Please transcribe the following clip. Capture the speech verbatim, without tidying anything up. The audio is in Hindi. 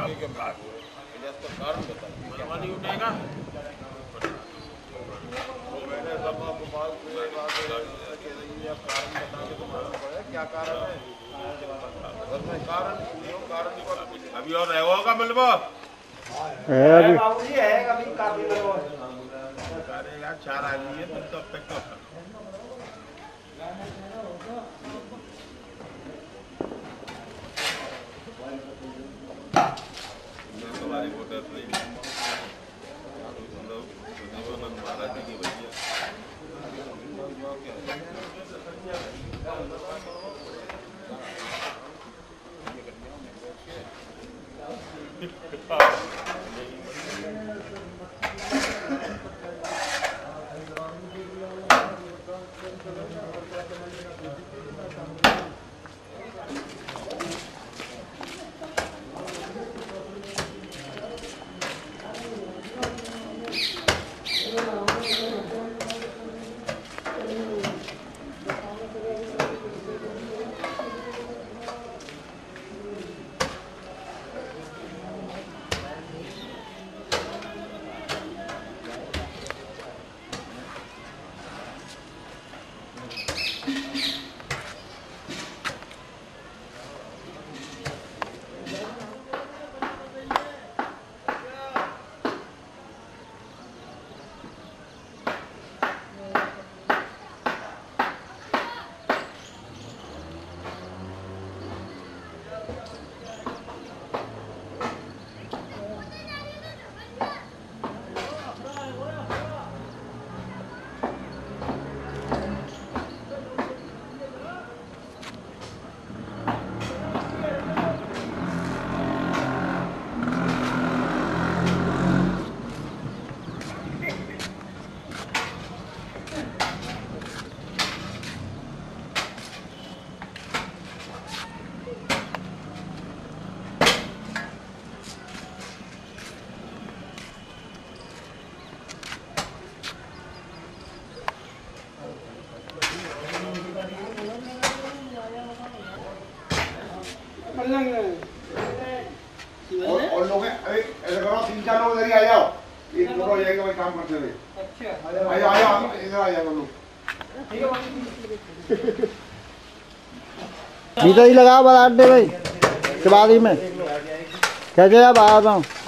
कारण बता मनमानी उठेगा मैंने सब गोपाल से बात कारण बता के तो मालूम पड़े क्या कारण है अगर मैं कारण कारण अभी और रहेगा मिलवा है बाबूजी है अभी काफी लोग अरे यार चार आदमी है तब तक तो हमारी वोटर महाराज जी की भैया और और लोग अरे ऐसा करो तीन चार लोग इधर ही आ जाओ एक लोग हो जाएगा भाई काम करते हुए अच्छा आ जाओ आ जाओ इधर आ जाओ लोग ठीक है भीतर ही लगा बता दे भाई शिवाली में कैसे अब आ रहा हूँ